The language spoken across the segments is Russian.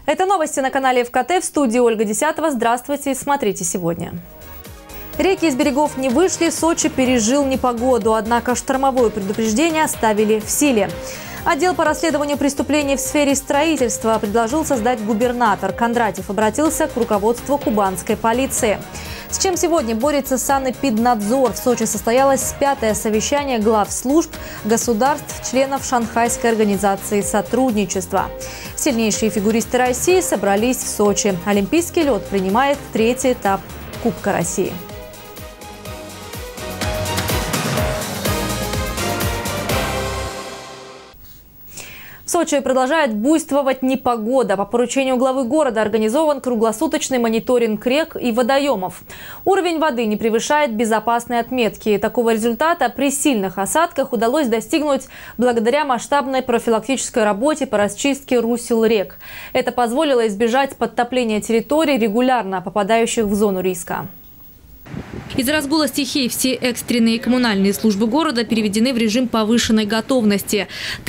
Это новости на канале ФКТ. В студии Ольга Десятова. Здравствуйте. Смотрите сегодня. Реки из берегов не вышли. Сочи пережил непогоду. Однако штормовое предупреждение оставили в силе. Отдел по расследованию преступлений в сфере строительства предложил создать губернатор. Кондратьев обратился к руководству кубанской полиции. С чем сегодня борется Санэпиднадзор? В Сочи состоялось 5-е совещание глав служб государств, членов Шанхайской организации сотрудничества. Сильнейшие фигуристы России собрались в Сочи. Олимпийский лед принимает 3-й этап Кубка России. В Сочи продолжает буйствовать непогода. По поручению главы города организован круглосуточный мониторинг рек и водоемов. Уровень воды не превышает безопасной отметки. Такого результата при сильных осадках удалось достигнуть благодаря масштабной профилактической работе по расчистке русел рек. Это позволило избежать подтопления территорий, регулярно попадающих в зону риска. Из-за разгула стихий все экстренные коммунальные службы города переведены в режим повышенной готовности.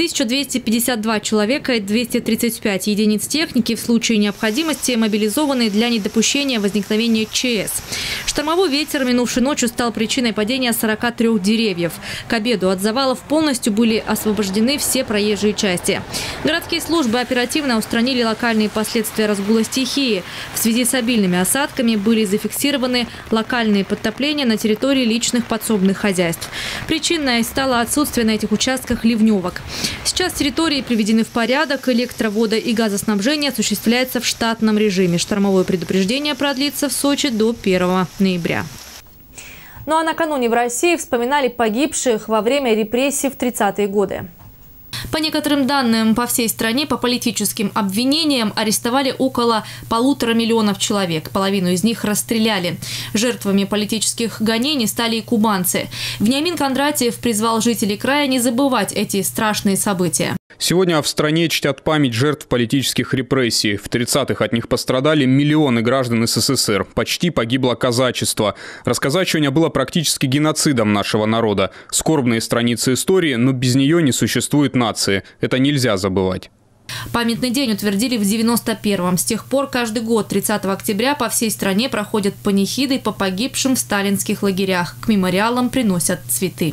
1252 человека и 235 единиц техники в случае необходимости мобилизованы для недопущения возникновения ЧС. Штормовой ветер минувшей ночью стал причиной падения 43 деревьев. К обеду от завалов полностью были освобождены все проезжие части. Городские службы оперативно устранили локальные последствия разгула стихии. В связи с обильными осадками были зафиксированы локальные подтопления на территории личных подсобных хозяйств. Причиной стало отсутствие на этих участках ливневок. Сейчас территории приведены в порядок, электровода и газоснабжение осуществляется в штатном режиме. Штормовое предупреждение продлится в Сочи до 1 ноября. Ну а накануне в России вспоминали погибших во время репрессий в 30-е годы. По некоторым данным, по всей стране по политическим обвинениям арестовали около 1,5 миллиона человек. Половину из них расстреляли. Жертвами политических гонений стали и кубанцы. Вениамин Кондратьев призвал жителей края не забывать эти страшные события. Сегодня в стране чтят память жертв политических репрессий. В 30-х от них пострадали миллионы граждан СССР. Почти погибло казачество. Расказачивание было практически геноцидом нашего народа. Скорбные страницы истории, но без нее не существует нации. Это нельзя забывать. Памятный день утвердили в 91-м. С тех пор каждый год 30 октября по всей стране проходят панихиды по погибшим в сталинских лагерях. К мемориалам приносят цветы.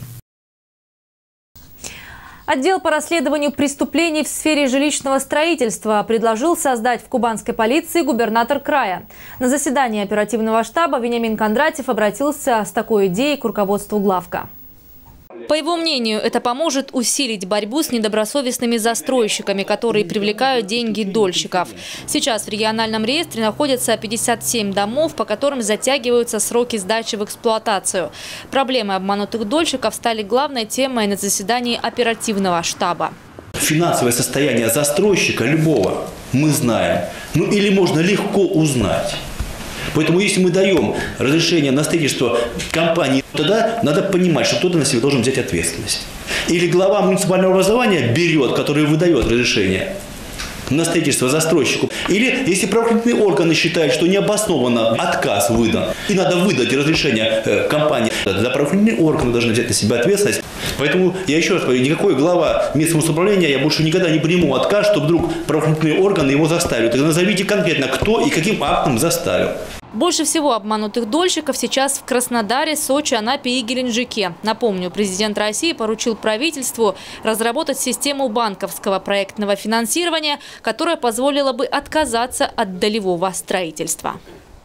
Отдел по расследованию преступлений в сфере жилищного строительства предложил создать в кубанской полиции губернатор края. На заседании оперативного штаба Вениамин Кондратьев обратился с такой идеей к руководству главка. По его мнению, это поможет усилить борьбу с недобросовестными застройщиками, которые привлекают деньги дольщиков. Сейчас в региональном реестре находятся 57 домов, по которым затягиваются сроки сдачи в эксплуатацию. Проблемы обманутых дольщиков стали главной темой на заседании оперативного штаба. Финансовое состояние застройщика любого мы знаем, или можно легко узнать. Поэтому если мы даем разрешение на строительство компании, тогда надо понимать, что кто-то на себя должен взять ответственность. Или глава муниципального образования берет, который выдает разрешение на строительство застройщику. Или если правоохранительные органы считают, что необоснованно отказ выдан, и надо выдать разрешение компании, тогда правоохранительные органы должны взять на себя ответственность. Поэтому я еще раз говорю, никакой глава местного самоуправления я больше никогда не приму отказ, что вдруг правоохранительные органы его заставят. Тогда назовите конкретно, кто и каким актом заставил. Больше всего обманутых дольщиков сейчас в Краснодаре, Сочи, Анапе и Геленджике. Напомню, президент России поручил правительству разработать систему банковского проектного финансирования, которая позволила бы отказаться от долевого строительства.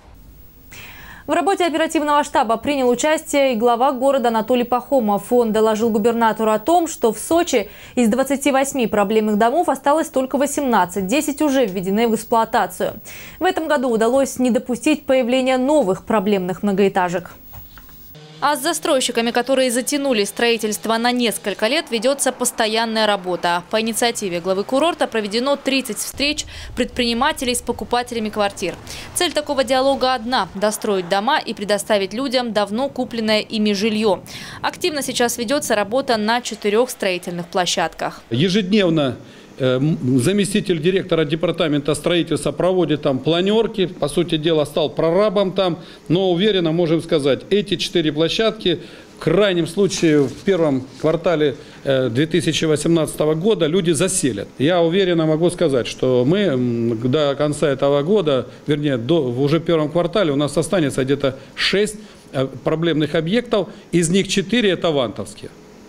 В работе оперативного штаба принял участие и глава города Анатолий Пахомов. Он доложил губернатору о том, что в Сочи из 28 проблемных домов осталось только 18. 10 уже введены в эксплуатацию. В этом году удалось не допустить появления новых проблемных многоэтажек. А с застройщиками, которые затянули строительство на несколько лет, ведется постоянная работа. По инициативе главы курорта проведено 30 встреч предпринимателей с покупателями квартир. Цель такого диалога одна – достроить дома и предоставить людям давно купленное ими жилье. Активно сейчас ведется работа на 4 строительных площадках. Ежедневно заместитель директора департамента строительства проводит там планерки, по сути дела стал прорабом там, но уверенно можем сказать, эти 4 площадки крайнем случае в первом квартале 2018 года люди заселят. Я уверенно могу сказать, что мы до конца этого года, вернее, уже в первом квартале у нас останется где-то 6 проблемных объектов, из них 4 это вантовские.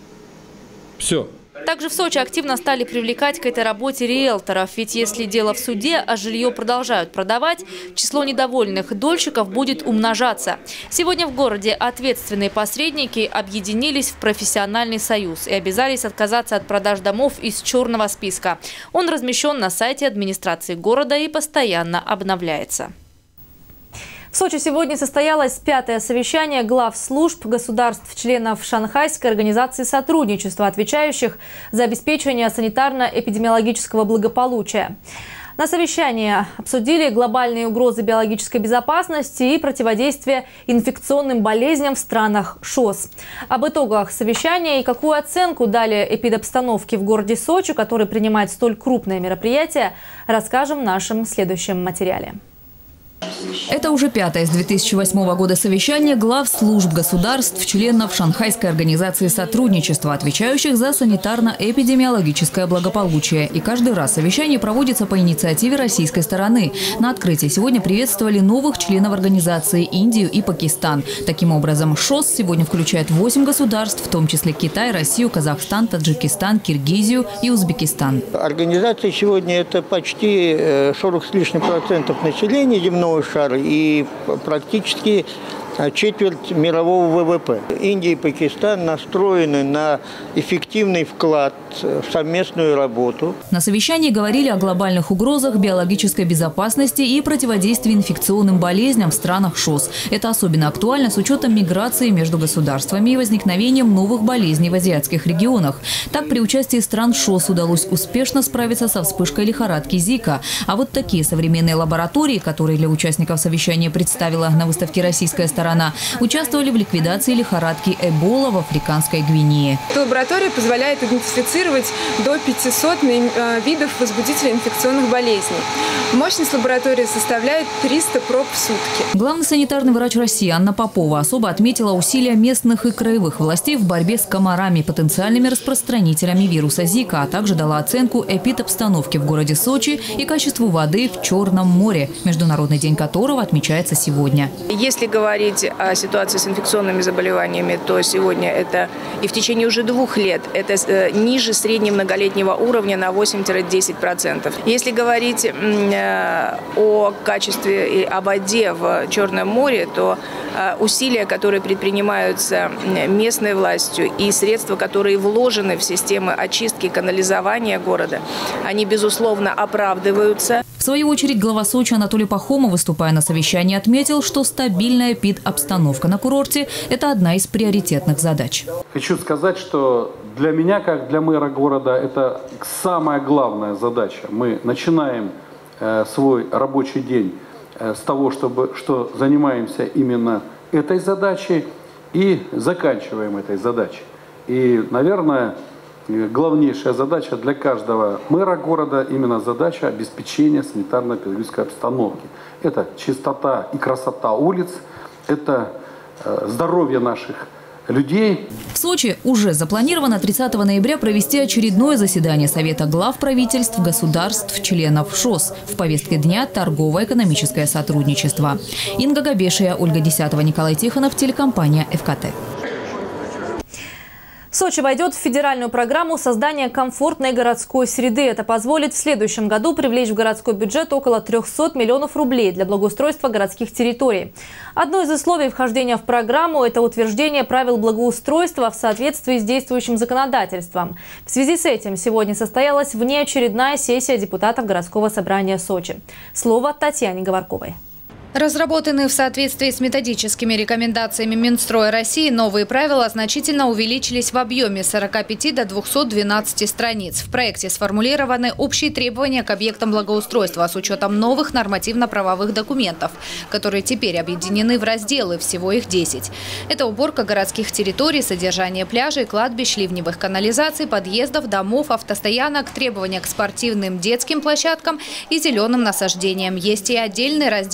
Все. Также в Сочи активно стали привлекать к этой работе риэлторов. Ведь если дело в суде, а жилье продолжают продавать, число недовольных дольщиков будет умножаться. Сегодня в городе ответственные посредники объединились в профессиональный союз и обязались отказаться от продаж домов из черного списка. Он размещен на сайте администрации города и постоянно обновляется. В Сочи сегодня состоялось 5-е совещание глав служб государств-членов Шанхайской организации сотрудничества, отвечающих за обеспечение санитарно-эпидемиологического благополучия. На совещании обсудили глобальные угрозы биологической безопасности и противодействие инфекционным болезням в странах ШОС. Об итогах совещания и какую оценку дали эпидобстановке в городе Сочи, который принимает столь крупное мероприятие, расскажем в нашем следующем материале. Это уже 5-е с 2008 года совещание глав служб государств, членов Шанхайской организации сотрудничества, отвечающих за санитарно-эпидемиологическое благополучие. И каждый раз совещание проводится по инициативе российской стороны. На открытии сегодня приветствовали новых членов организации – Индию и Пакистан. Таким образом, ШОС сегодня включает 8 государств, в том числе Китай, Россию, Казахстан, Таджикистан, Киргизию и Узбекистан. Организация сегодня – это почти 40 с лишним процентов населения земного шара и практически четверть мирового ВВП. Индия и Пакистан настроены на эффективный вклад в совместную работу. На совещании говорили о глобальных угрозах биологической безопасности и противодействии инфекционным болезням в странах ШОС. Это особенно актуально с учетом миграции между государствами и возникновением новых болезней в азиатских регионах. Так, при участии стран ШОС удалось успешно справиться со вспышкой лихорадки Зика. А вот такие современные лаборатории, которые для участников совещания представила на выставке российская сторона, участвовали в ликвидации лихорадки Эбола в Африканской Гвинее. Эта лаборатория позволяет идентифицировать до 500 видов возбудителей инфекционных болезней. Мощность лаборатории составляет 300 проб в сутки. Главный санитарный врач России Анна Попова особо отметила усилия местных и краевых властей в борьбе с комарами, потенциальными распространителями вируса Зика, а также дала оценку эпидобстановке в городе Сочи и качеству воды в Черном море, Международный день которого отмечается сегодня. Если говорить о ситуации с инфекционными заболеваниями, то сегодня это и в течение уже 2 лет это ниже среднего многолетнего уровня на 8-10%. Если говорить о качестве и о воде в Черном море, то усилия, которые предпринимаются местной властью и средства, которые вложены в системы очистки и канализования города, они, безусловно, оправдываются. В свою очередь, глава Сочи Анатолий Пахомов, выступая на совещании, отметил, что стабильная эпидобстановка на курорте – это одна из приоритетных задач. Хочу сказать, что для меня, как для мэра города, это самая главная задача. Мы начинаем свой рабочий день с того, что занимаемся именно этой задачей и заканчиваем этой задачей. И, наверное, главнейшая задача для каждого мэра города именно задача обеспечения санитарно-эпидемиологической обстановки. Это чистота и красота улиц, это здоровье наших людей. В Сочи уже запланировано 30 ноября провести очередное заседание Совета глав правительств государств-членов ШОС. В повестке дня торгово-экономическое сотрудничество. Инга Габешия, Ольга Десятова, Николай Тихонов, телекомпания ФКТ. Сочи войдет в федеральную программу создания комфортной городской среды. Это позволит в следующем году привлечь в городской бюджет около 300 миллионов рублей для благоустройства городских территорий. Одно из условий вхождения в программу – это утверждение правил благоустройства в соответствии с действующим законодательством. В связи с этим сегодня состоялась внеочередная сессия депутатов городского собрания Сочи. Слово Татьяне Говорковой. Разработанные в соответствии с методическими рекомендациями Минстроя России новые правила значительно увеличились в объеме с 45 до 212 страниц. В проекте сформулированы общие требования к объектам благоустройства с учетом новых нормативно-правовых документов, которые теперь объединены в разделы, всего их 10. Это уборка городских территорий, содержание пляжей, кладбищ, ливневых канализаций, подъездов, домов, автостоянок, требования к спортивным детским площадкам и зеленым насаждениям. Есть и отдельный раздел праздничных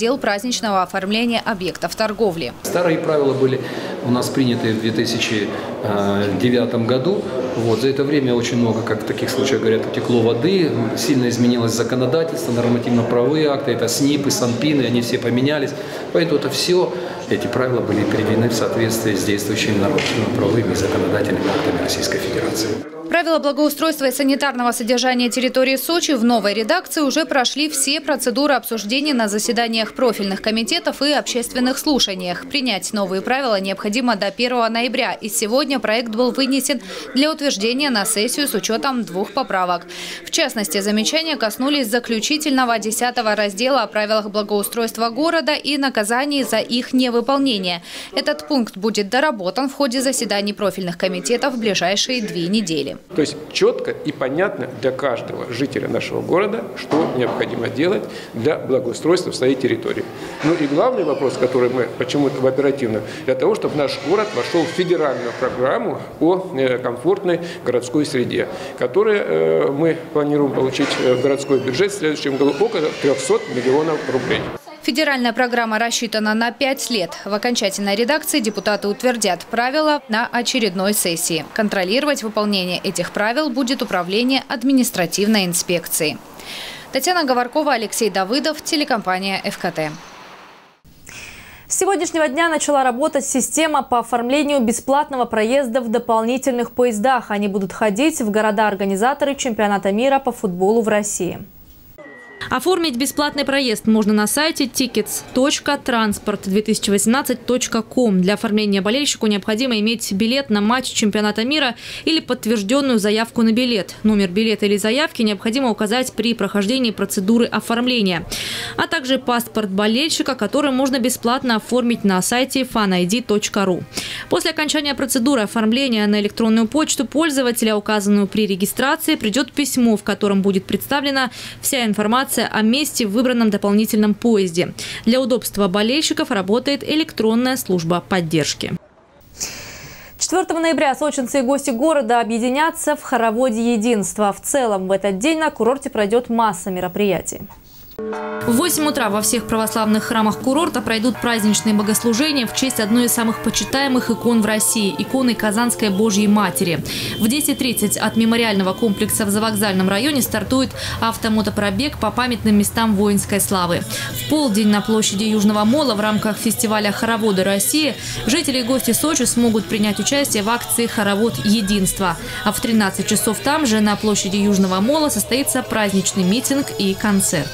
праздничного оформления объектов торговли. Старые правила были у нас приняты в 2009 году. За это время очень много, как в таких случаях говорят, утекло воды, сильно изменилось законодательство, нормативно-правовые акты, это СНИПы, СанПины, они все поменялись. Поэтому эти правила были приведены в соответствии с действующими нормативно-правовыми и законодательными актами Российской Федерации. Правила благоустройства и санитарного содержания территории Сочи в новой редакции уже прошли все процедуры обсуждения на заседаниях профильных комитетов и общественных слушаниях. Принять новые правила необходимо до 1 ноября. И сегодня проект был вынесен для утверждения на сессию с учетом 2 поправок. В частности, замечания коснулись заключительного 10-го раздела о правилах благоустройства города и наказаний за их невыполнение. Этот пункт будет доработан в ходе заседаний профильных комитетов в ближайшие 2 недели. То есть четко и понятно для каждого жителя нашего города, что необходимо делать для благоустройства своей территории. Ну и главный вопрос, который мы почему-то в оперативном, для того, чтобы наш город вошел в федеральную программу о комфортной городской среде, которую мы планируем получить в городской бюджет в следующем году около 300 миллионов рублей. Федеральная программа рассчитана на 5 лет. В окончательной редакции депутаты утвердят правила на очередной сессии. Контролировать выполнение этих правил будет Управление административной инспекции. Татьяна Говоркова, Алексей Давыдов, телекомпания ФКТ. С сегодняшнего дня начала работать система по оформлению бесплатного проезда в дополнительных поездах. Они будут ходить в города-организаторы чемпионата мира по футболу в России. Оформить бесплатный проезд можно на сайте tickets.transport2018.com. Для оформления болельщику необходимо иметь билет на матч чемпионата мира или подтвержденную заявку на билет. Номер билета или заявки необходимо указать при прохождении процедуры оформления, а также паспорт болельщика, который можно бесплатно оформить на сайте fanid.ru. После окончания процедуры оформления на электронную почту пользователя, указанную при регистрации, придет письмо, в котором будет представлена вся информация о месте в выбранном дополнительном поезде. Для удобства болельщиков работает электронная служба поддержки. 4 ноября сочинцы и гости города объединятся в хороводе единства. В целом в этот день на курорте пройдет масса мероприятий. В 8 утра во всех православных храмах курорта пройдут праздничные богослужения в честь одной из самых почитаемых икон в России – иконы Казанской Божьей Матери. В 10:30 от мемориального комплекса в Завокзальном районе стартует автомотопробег по памятным местам воинской славы. В полдень на площади Южного мола в рамках фестиваля «Хороводы России» жители и гости Сочи смогут принять участие в акции «Хоровод Единства». А в 13 часов там же на площади Южного мола состоится праздничный митинг и концерт.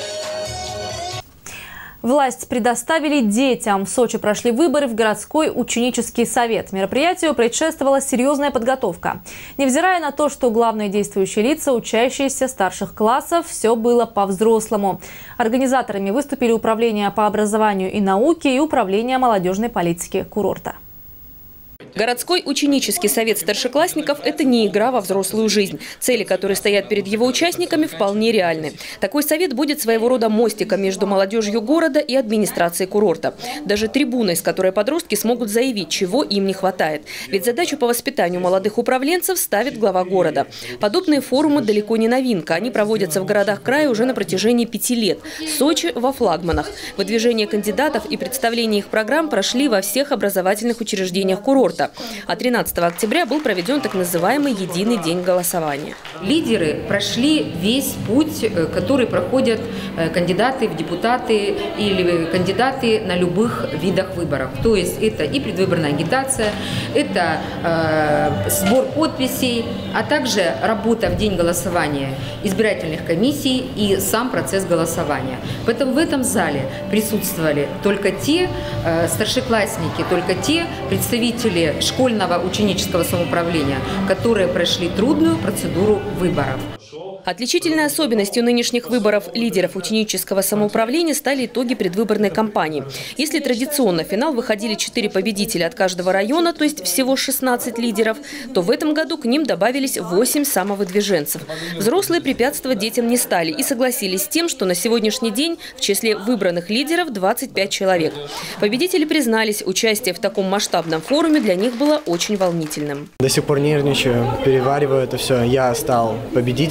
Власть предоставили детям. В Сочи прошли выборы в городской ученический совет. Мероприятию предшествовала серьезная подготовка. Невзирая на то, что главные действующие лица, учащиеся старших классов, все было по-взрослому. Организаторами выступили Управление по образованию и науке и Управление молодежной политики курорта. Городской ученический совет старшеклассников – это не игра во взрослую жизнь. Цели, которые стоят перед его участниками, вполне реальны. Такой совет будет своего рода мостиком между молодежью города и администрацией курорта. Даже трибуной, с которой подростки смогут заявить, чего им не хватает. Ведь задачу по воспитанию молодых управленцев ставит глава города. Подобные форумы далеко не новинка. Они проводятся в городах края уже на протяжении 5 лет. Сочи во флагманах. Выдвижение кандидатов и представление их программ прошли во всех образовательных учреждениях курорта. А 13 октября был проведен так называемый «Единый день голосования». Лидеры прошли весь путь, который проходят кандидаты в депутаты или кандидаты на любых видах выборов. То есть это и предвыборная агитация, это сбор подписей, а также работа в день голосования избирательных комиссий и сам процесс голосования. Поэтому в этом зале присутствовали только те старшеклассники, только те представители школьного ученического самоуправления, которые прошли трудную процедуру выборов. Отличительной особенностью нынешних выборов лидеров ученического самоуправления стали итоги предвыборной кампании. Если традиционно в финал выходили 4 победителя от каждого района, то есть всего 16 лидеров, то в этом году к ним добавились 8 самовыдвиженцев. Взрослые препятствовать детям не стали и согласились с тем, что на сегодняшний день в числе выбранных лидеров 25 человек. Победители признались, участие в таком масштабном форуме для них было очень волнительным. До сих пор нервничаю, перевариваю это все. Я стал победителем, мои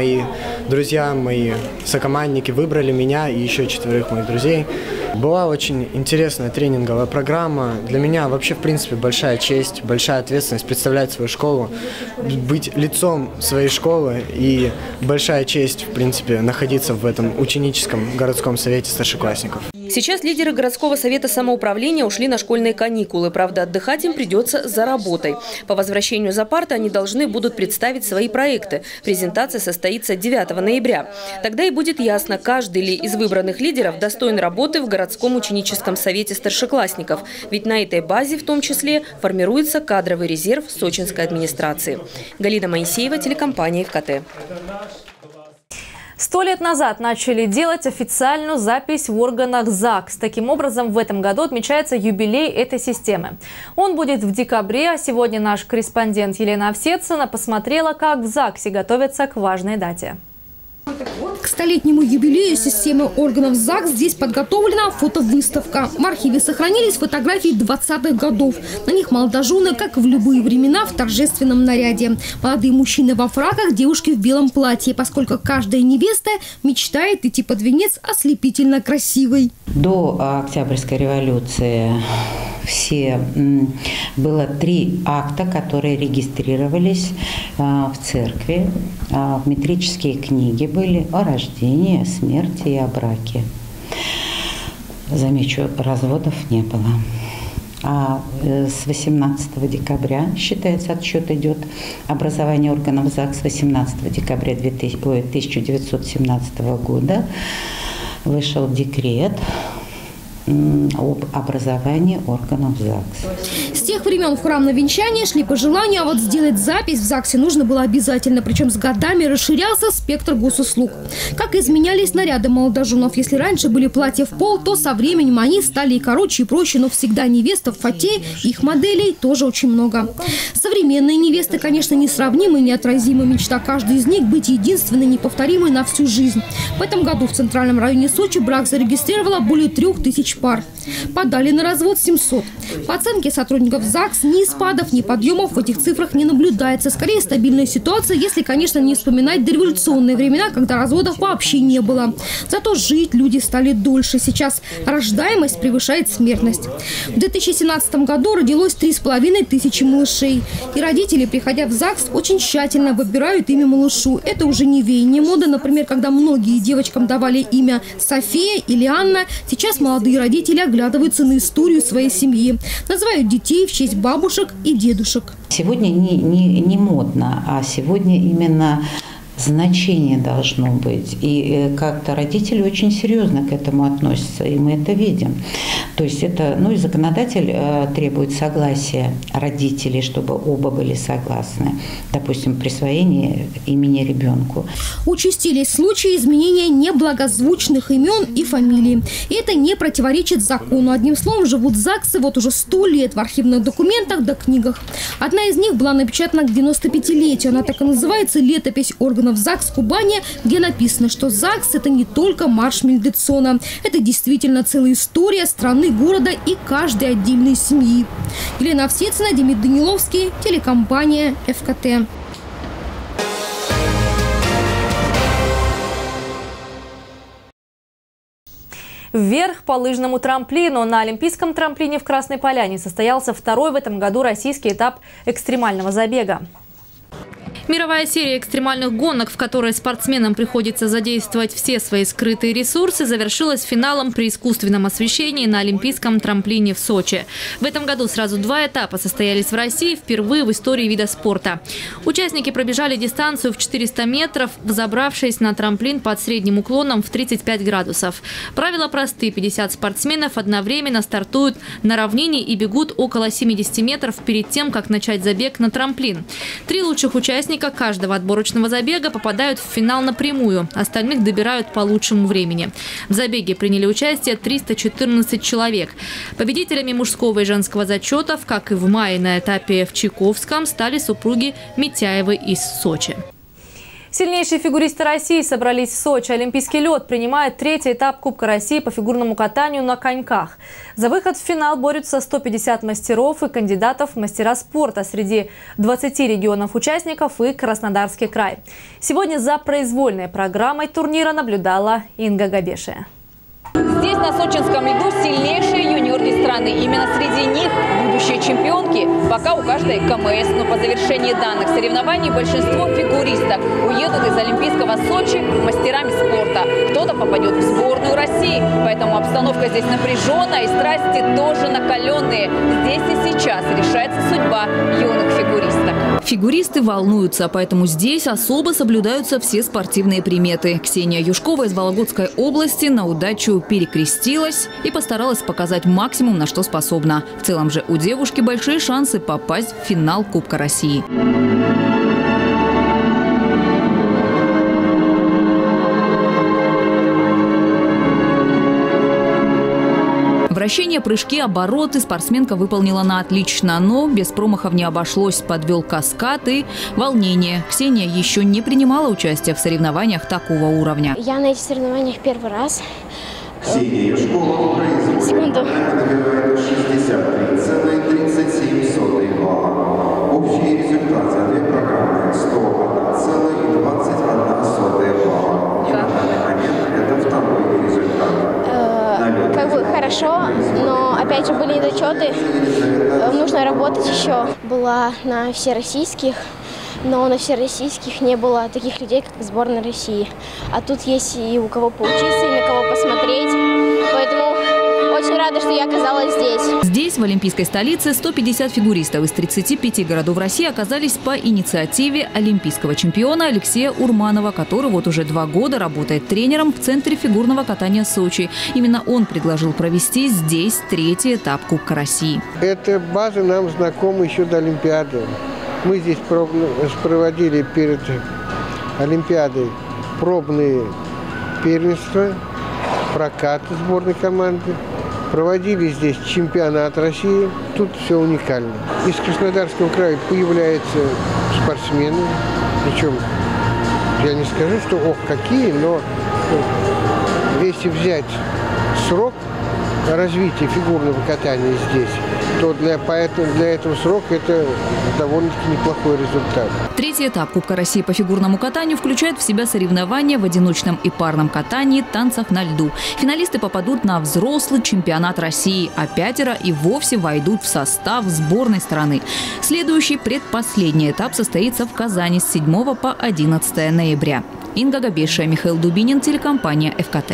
мои друзья, мои сокомандники выбрали меня и еще 4 моих друзей. Была очень интересная тренинговая программа. Для меня вообще, в принципе, большая честь, большая ответственность представлять свою школу, быть лицом своей школы и большая честь, в принципе, находиться в этом ученическом городском совете старшеклассников. Сейчас лидеры городского совета самоуправления ушли на школьные каникулы. Правда, отдыхать им придется за работой. По возвращению за парты они должны будут представить свои проекты. Презентация состоится 9 ноября. Тогда и будет ясно, каждый ли из выбранных лидеров достоин работы в городском ученическом совете старшеклассников. Ведь на этой базе в том числе формируется кадровый резерв сочинской администрации. Галина Моисеева, телекомпания ФКТ. 100 лет назад начали делать официальную запись в органах ЗАГС. Таким образом, в этом году отмечается юбилей этой системы. Он будет в декабре, а сегодня наш корреспондент Елена Овсецина посмотрела, как в ЗАГСе готовятся к важной дате. К столетнему юбилею системы органов ЗАГС здесь подготовлена фотовыставка. В архиве сохранились фотографии 20-х годов. На них молодожены, как в любые времена, в торжественном наряде. Молодые мужчины во фраках, девушки в белом платье, поскольку каждая невеста мечтает идти под венец ослепительно красивой. До Октябрьской революции было 3 акта, которые регистрировались в церкви. В метрические книги были о рождении, о смерти и о браке. Замечу, разводов не было. А с 18 декабря, считается, отсчет идет, образование органов ЗАГС 18 декабря 1917 года вышел декрет об образовании органов ЗАГС. С тех времен в храм на венчание шли по желанию, а вот сделать запись в ЗАГСе нужно было обязательно. Причем с годами расширялся спектр госуслуг. Как изменялись наряды молодоженов. Если раньше были платья в пол, то со временем они стали и короче, и проще, но всегда невеста в фате, их моделей тоже очень много. Современные невесты, конечно, несравнимы и неотразимы. Мечта каждой из них быть единственной, неповторимой на всю жизнь. В этом году в центральном районе Сочи брак зарегистрировало более 3000 пар. Подали на развод 700. По оценке сотрудников ЗАГС, ни спадов, ни подъемов в этих цифрах не наблюдается. Скорее, стабильная ситуация, если, конечно, не вспоминать дореволюционные времена, когда разводов вообще не было. Зато жить люди стали дольше. Сейчас рождаемость превышает смертность. В 2017 году родилось 3500 малышей. И родители, приходя в ЗАГС, очень тщательно выбирают имя малышу. Это уже не веяние моды. Например, когда многие девочкам давали имя София или Анна, сейчас молодые родители оглядываются на историю своей семьи. Называют детей в честь бабушек и дедушек. Сегодня не модно, а сегодня именно значение должно быть. И как-то родители очень серьезно к этому относятся, и мы это видим. То есть это, и законодатель требует согласия родителей, чтобы оба были согласны, допустим, присвоение имени ребенку. Участились случаи изменения неблагозвучных имен и фамилий. И это не противоречит закону. Одним словом, живут ЗАГСы вот уже 100 лет в архивных документах да книгах. Одна из них была напечатана к 95-летию. Она так и называется «Летопись органов ЗАГС Кубани», где написано, что ЗАГС – это не только марш Мендельсона. Это действительно целая история страны, города и каждой отдельной семьи. Елена Овсецина, Демид Даниловский, телекомпания ФКТ. Вверх по лыжному трамплину. На олимпийском трамплине в Красной Поляне состоялся 2-й в этом году российский этап экстремального забега. Мировая серия экстремальных гонок, в которой спортсменам приходится задействовать все свои скрытые ресурсы, завершилась финалом при искусственном освещении на олимпийском трамплине в Сочи. В этом году сразу 2 этапа состоялись в России, впервые в истории вида спорта. Участники пробежали дистанцию в 400 метров, взобравшись на трамплин под средним уклоном в 35 градусов. Правила просты. 50 спортсменов одновременно стартуют на равнине и бегут около 70 метров перед тем, как начать забег на трамплин. 3 лучших участника каждого отборочного забега попадают в финал напрямую. Остальных добирают по лучшему времени. В забеге приняли участие 314 человек. Победителями мужского и женского зачетов, как и в мае на этапе в Чайковском, стали супруги Митяевы из Сочи. Сильнейшие фигуристы России собрались в Сочи. Олимпийский лед принимает третий этап Кубка России по фигурному катанию на коньках. За выход в финал борются 150 мастеров и кандидатов в мастера спорта среди 20 регионов участников и Краснодарский край. Сегодня за произвольной программой турнира наблюдала Инга Габешия. Здесь, на сочинском льду, сильнейшие юниорки страны. Именно среди них будущие чемпионки. Пока у каждой КМС. Но по завершении данных соревнований большинство фигуристок уедут из Олимпийского Сочи мастерами спорта. Кто-то попадет в сборную России. Поэтому обстановка здесь напряженная и страсти тоже накаленные. Здесь и сейчас решается судьба юных фигуристок. Фигуристы волнуются, поэтому здесь особо соблюдаются все спортивные приметы. Ксения Юшкова из Вологодской области на удачу перекрестилась и постаралась показать максимум, на что способна. В целом же у девушки большие шансы попасть в финал Кубка России. Вращение, прыжки, обороты спортсменка выполнила на отлично, но без промахов не обошлось. Подвел каскад и волнение. Ксения еще не принимала участие в соревнованиях такого уровня. Я на этих соревнованиях первый раз. Ксения Юшкова Секунду. набирает 63,37 балла. Общий результат за две программы 101,21 балла. И на данный момент это второй результат. Как бы хорошо, но опять же были недочеты. Нужно работать еще. Была на всероссийских, но на всероссийских не было таких людей, как сборная России. А тут есть и у кого поучиться, и на кого посмотреть. Поэтому очень рада, что я оказалась здесь. Здесь, в олимпийской столице, 150 фигуристов из 35 городов России оказались по инициативе олимпийского чемпиона Алексея Урманова, который вот уже 2 года работает тренером в Центре фигурного катания Сочи. Именно он предложил провести здесь третий этап Кубка России. Эта база нам знакома еще до Олимпиады. Мы здесь проводили перед Олимпиадой пробные первенства, прокат сборной команды. Проводили здесь чемпионат России. Тут все уникально. Из Краснодарского края появляются спортсмены. Причем, я не скажу, что ох, какие, но если взять срок развития фигурного катания здесь, то для этого срока это довольно-таки неплохой результат. Третий этап Кубка России по фигурному катанию включает в себя соревнования в одиночном и парном катании, танцах на льду. Финалисты попадут на взрослый чемпионат России, а 5 и вовсе войдут в состав сборной страны. Следующий, предпоследний этап состоится в Казани с 7 по 11 ноября. Инга Габешия, Михаил Дубинин, телекомпания ФКТ.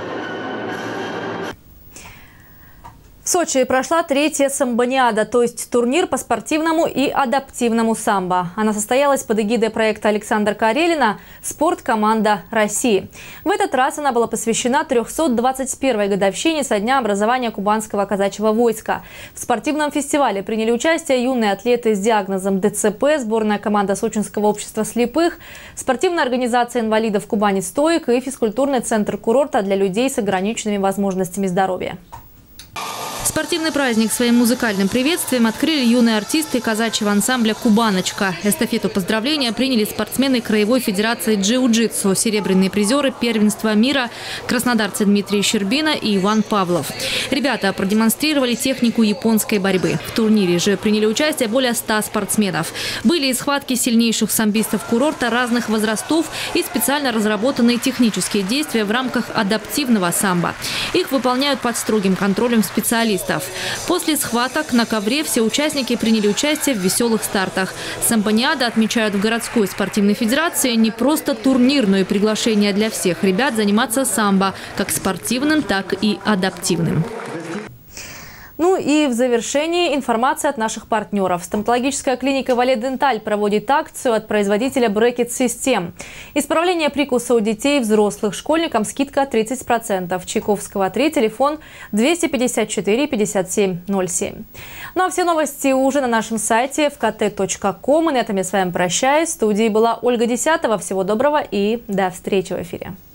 В Сочи прошла третья самбониада, то есть турнир по спортивному и адаптивному самбо. Она состоялась под эгидой проекта Александра Карелина «Спорт-команда России». В этот раз она была посвящена 321-й годовщине со дня образования Кубанского казачьего войска. В спортивном фестивале приняли участие юные атлеты с диагнозом ДЦП, сборная команда Сочинского общества слепых, спортивная организация инвалидов Кубани «Стоик» и физкультурный центр курорта для людей с ограниченными возможностями здоровья. Спортивный праздник своим музыкальным приветствием открыли юные артисты казачьего ансамбля «Кубаночка». Эстафету поздравления приняли спортсмены Краевой федерации джиу-джитсу, серебряные призеры первенства мира, краснодарцы Дмитрий Щербина и Иван Павлов. Ребята продемонстрировали технику японской борьбы. В турнире же приняли участие более 100 спортсменов. Были и схватки сильнейших самбистов курорта разных возрастов и специально разработанные технические действия в рамках адаптивного самбо. Их выполняют под строгим контролем специалистов. После схваток на ковре все участники приняли участие в веселых стартах. Самбониада отмечают в городской спортивной федерации не просто турнир, но и приглашение для всех ребят заниматься самбо, как спортивным, так и адаптивным. Ну и в завершении информация от наших партнеров. Стоматологическая клиника «Вале Денталь» проводит акцию от производителя Брекет Систем. Исправление прикуса у детей и взрослых. Школьникам скидка 30%. Чайковского 3, телефон 254 57 07. Ну а все новости уже на нашем сайте fkt.com. И на этом я с вами прощаюсь. В студии была Ольга Десятова. Всего доброго и до встречи в эфире.